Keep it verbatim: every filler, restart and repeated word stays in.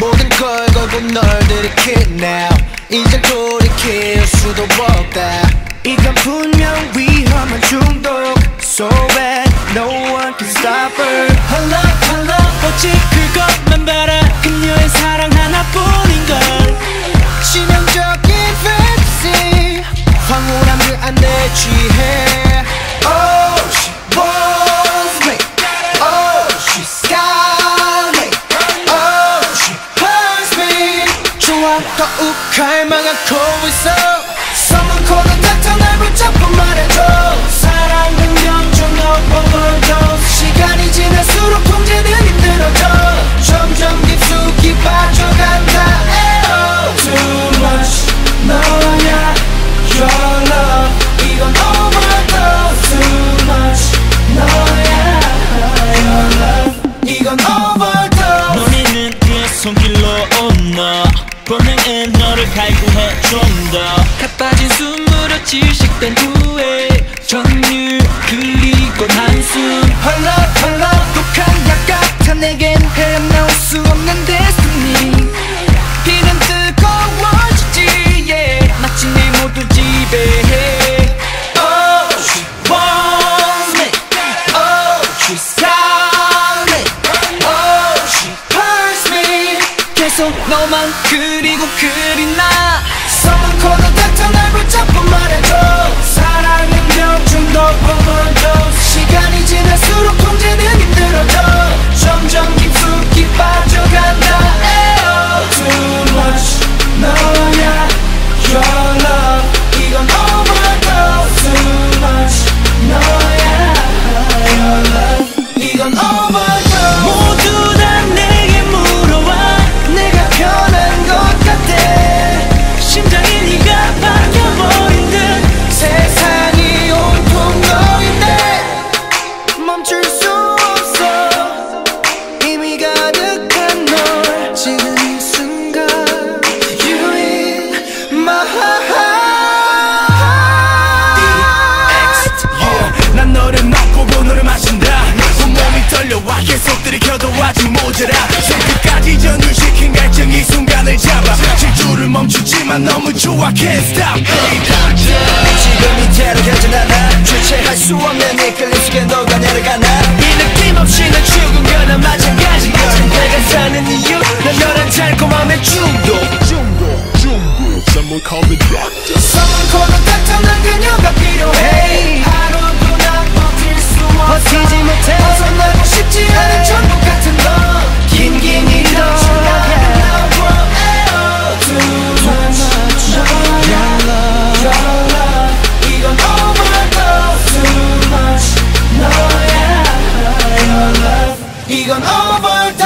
모든 걸 걸고 널 들이킬 now 이제 돌이킬 수도 없다. 이건 분명 위험한 중독 So bad, no one can stop her. Her love, her love 오직 그것만 바라 그녀의 사랑 하나뿐인걸. 치명적인 fantasy 황홀한 그 안에 취해. Oh, she wants me. Oh, she's got me. Oh, she hurts me. 좋아, 더욱 갈망하고 있어. Someone call the doctor, 날 붙잡고 말해줘. 사랑은 명중 no overdose. 시간이 지날수록 통제는 힘들어져. 점점 깊숙이 빠져간다. 에어. Too much 너야 your love. 이건 overdose. Too much 너야 your love. 이건 overdose. 너희는 그의 손길로 온너 본능은 너를 갈구해 좀 더 가빠진 숨으로 질식된 후에 전율 그리고 한숨. Her love, her love 독한 약 같아 내겐 헤어나올 수 없는 destiny. 비는 뜨거워지지 yeah. 마치 내 모두 지배해. Oh, she wants me. Oh, she's got me. Oh, she hurts me. 계속 너만 그리고 그리나. Someone call the doctor, 날 붙잡고 말해줘. 사랑은 명중독 overdose. 시간이 지날수록 통제는 힘들어져. 점점 깊숙이 빠져간다. 에어. Too much 너야 your love. 이건 overdose. Too much 너야 your love. 이건 overdose. 모두 다 내게 물어와 내가 변한 것 같아. 심장이 네가 바뀌어버린 듯 세상이 온통 너인데 멈출 수 없어. 이미 가득한 널 지금 이 순간 You in my heart. yeah. 난 너를 맛보고 너를 마신다. 온몸이 떨려와 계속 들이켜도 아직 모자라. 새끝까지 전율시킨 갈증 이 순간을 잡아. 질주를 멈추지만 너무 좋아 Can't stop. 지금 이대로 여전하나 주체할 수 없는 이 끌림 속에 너가 내려가나. 이 느낌 없이는 죽은 거나 마찬가지야. 내가 사는 이유 난 너란 달콤함의 중독. Someone call the doctor. Someone call the doctor. 난 그녀가 필요해. 하루도 난 버틸 수 없어. 버티지 못해. 벗어나고 싶지 않은 천국 같은 너. 긴긴 이런 Too much your love, your love. 이건 overdose. Too much 너야 your love. 이건 overdose.